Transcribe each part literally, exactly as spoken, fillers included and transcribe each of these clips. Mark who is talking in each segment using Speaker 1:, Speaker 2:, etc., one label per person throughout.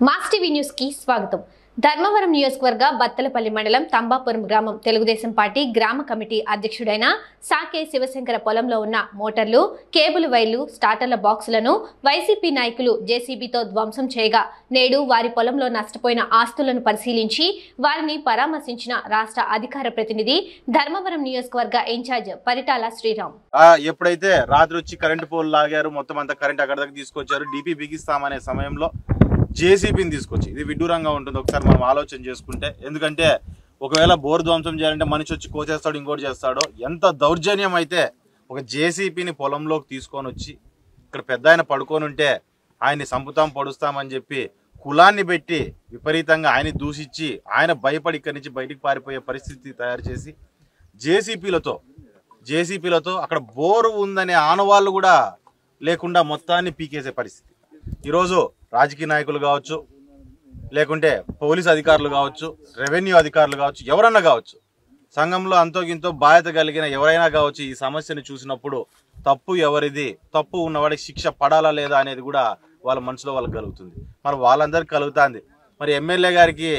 Speaker 1: Mass TV news కి స్వాగతం। ధర్మవరం నియోజకవర్గ బత్తలపల్లి మండలం తంబాపురం గ్రామం తెలుగుదేశం పార్టీ గ్రామ కమిటీ అధ్యక్షుడైన సాకే శివశంకర పొలంలో ఉన్న మోటార్లు, కేబుల్ వైర్లు, స్టార్టర్ల బాక్సులను వైసీపీ నాయకులు జేసీబీతో ధ్వంసం చేయగా నేడు వారి పొలంలో నష్టపోయిన ఆస్తులను పరిశీలించి వారిని పరామర్శించిన రాష్ట్ర అధికార ప్రతినిధి ధర్మవరం నియోజకవర్గ ఇన్ఛార్జ్ పరిటాల శ్రీరామ్।
Speaker 2: ఎప్పుడైతే రాత్రి వచ్చి కరెంటు పోల్ లాగారు, మొత్తం అంతా కరెంట్ అక్కడ దాకా తీసుకొచ్చారు, డీపీ బిగిస్తామనే సమయంలో జేసీబీని తీసుకొచ్చి ఇది విడ్డూరంగా ఉంటుంది ఒకసారి మనం ఆలోచన చేసుకుంటే। ఎందుకంటే ఒకవేళ బోర్ ధ్వంసం చేయాలంటే మనిషి వచ్చి కోసేస్తాడు, ఇంకోటి చేస్తాడో, ఎంత దౌర్జన్యం అయితే ఒక జేసీబీని పొలంలోకి తీసుకొని వచ్చి ఇక్కడ పెద్ద ఆయన పడుకొని ఉంటే ఆయన్ని సంపుతాం పొడుస్తామని చెప్పి కులాన్ని పెట్టి విపరీతంగా ఆయన దూషించి ఆయన భయపడి ఇక్కడి నుంచి బయటికి పారిపోయే పరిస్థితి తయారు చేసి జేసీపీలతో జేసీపీలతో అక్కడ బోరు ఉందనే ఆనవాళ్ళు కూడా లేకుండా మొత్తాన్ని పీకేసే పరిస్థితి। ఈరోజు రాజకీయ నాయకులు కావచ్చు, లేకుంటే పోలీస్ అధికారులు కావచ్చు, రెవెన్యూ అధికారులు కావచ్చు, ఎవరన్నా కావచ్చు, సంఘంలో అంతో గింతో బాధ్యత కలిగిన ఎవరైనా కావచ్చు, ఈ సమస్యను చూసినప్పుడు తప్పు ఎవరిది, తప్పు ఉన్నవాడికి శిక్ష పడాలా లేదా అనేది కూడా వాళ్ళ మనసులో వాళ్ళకి కలుగుతుంది। మరి వాళ్ళందరికీ కలుగుతుంది। మరి ఎమ్మెల్యే గారికి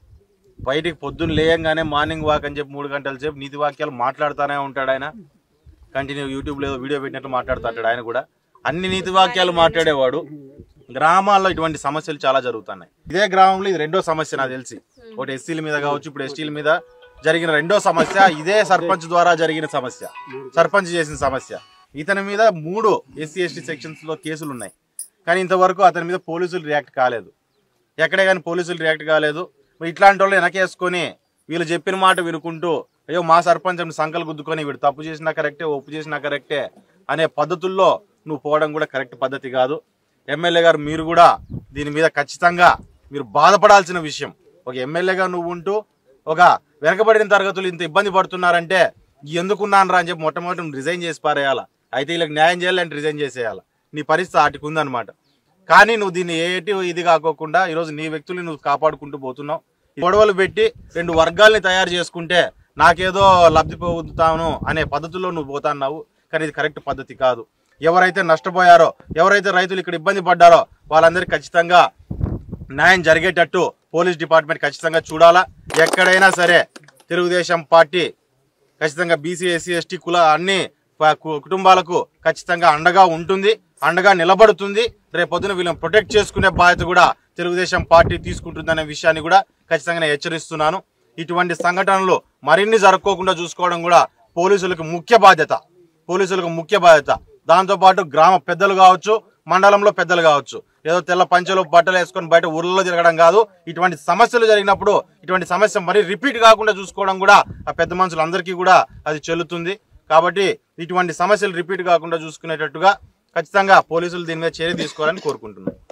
Speaker 2: బయటికి పొద్దున్న లేయంగానే మార్నింగ్ వాక్ అని చెప్పి మూడు గంటల సేపు నీతి వాక్యాలు మాట్లాడుతూనే ఉంటాడు ఆయన। కంటిన్యూ యూట్యూబ్లో వీడియో పెట్టినట్లు మాట్లాడుతుంటాడు ఆయన కూడా, అన్ని నీతి వాక్యాలు మాట్లాడేవాడు। గ్రామాల్లో ఇటువంటి సమస్యలు చాలా జరుగుతున్నాయి। ఇదే గ్రామంలో ఇది రెండో సమస్య నాకు తెలిసి, ఒకటి ఎస్సీల మీద కావచ్చు, ఇప్పుడు ఎస్టీల మీద జరిగిన రెండో సమస్య, ఇదే సర్పంచ్ ద్వారా జరిగిన సమస్య, సర్పంచ్ చేసిన సమస్య। ఇతని మీద మూడు ఎస్సీ ఎస్టీ సెక్షన్స్ లో కేసులు ఉన్నాయి, కానీ ఇంతవరకు అతని మీద పోలీసులు రియాక్ట్ కాలేదు, ఎక్కడే కానీ పోలీసులు రియాక్ట్ కాలేదు। ఇట్లాంటి వాళ్ళు వెనకేసుకొని వీళ్ళు చెప్పిన మాట వినుకుంటూ అయ్యో మా సర్పంచ్ సంకలు గుద్దుకొని వీడు తప్పు చేసినా కరెక్టే, ఒప్పు చేసినా కరెక్టే అనే పద్ధతుల్లో నువ్వు పోవడం కూడా కరెక్ట్ పద్ధతి కాదు। ఎమ్మెల్యే గారు మీరు కూడా దీని మీద ఖచ్చితంగా మీరు బాధపడాల్సిన విషయం। ఒక ఎమ్మెల్యేగా నువ్వు ఉంటూ ఒక వెనకబడిన తరగతులు ఇంత ఇబ్బంది పడుతున్నారంటే ఎందుకున్నాను రా అని చెప్పి మొట్టమొదటి నువ్వు రిజైన్ చేసి పారేయాలా, అయితే వీళ్ళకి న్యాయం చేయాలంటే రిజైన్ చేసేయాలా, నీ పరిస్థితి ఆటికి ఉందన్నమాట। కానీ నువ్వు దీన్ని ఏటి ఇది కాకోకుండా ఈరోజు నీ వ్యక్తుల్ని నువ్వు కాపాడుకుంటూ పోతున్నావు। గొడవలు పెట్టి రెండు వర్గాల్ని తయారు చేసుకుంటే నాకేదో లబ్ధి పొందుతాను అనే పద్ధతుల్లో నువ్వు పోతున్నావు, కానీ ఇది కరెక్ట్ పద్ధతి కాదు। ఎవరైతే నష్టపోయారో, ఎవరైతే రైతులు ఇక్కడ ఇబ్బంది పడ్డారో వాళ్ళందరికీ ఖచ్చితంగా న్యాయం జరిగేటట్టు పోలీస్ డిపార్ట్మెంట్ ఖచ్చితంగా చూడాలా। ఎక్కడైనా సరే తెలుగుదేశం పార్టీ ఖచ్చితంగా బీసీ ఎస్సీ ఎస్టీ కుల అన్ని కుటుంబాలకు ఖచ్చితంగా అండగా ఉంటుంది, అండగా నిలబడుతుంది। రేపొద్దున వీళ్ళని ప్రొటెక్ట్ చేసుకునే బాధ్యత కూడా తెలుగుదేశం పార్టీ తీసుకుంటుందనే విషయాన్ని కూడా ఖచ్చితంగా హెచ్చరిస్తున్నాను। ఇటువంటి సంఘటనలు మరిన్ని జరుపుకోకుండా చూసుకోవడం కూడా పోలీసులకు ముఖ్య బాధ్యత పోలీసులకు ముఖ్య బాధ్యత దాంతోపాటు గ్రామ పెద్దలు కావచ్చు, మండలంలో పెద్దలు కావచ్చు, ఏదో తెల్ల పంచెలు బట్టలు వేసుకొని బయట ఊర్లలో తిరగడం కాదు। ఇటువంటి సమస్యలు జరిగినప్పుడు ఇటువంటి సమస్య మరీ రిపీట్ కాకుండా చూసుకోవడం కూడా ఆ పెద్ద మనుషులందరికీ కూడా అది చెల్లుతుంది। కాబట్టి ఇటువంటి సమస్యలు రిపీట్ కాకుండా చూసుకునేటట్టుగా ఖచ్చితంగా పోలీసులు దీని మీద చర్య తీసుకోవాలని కోరుకుంటున్నాను।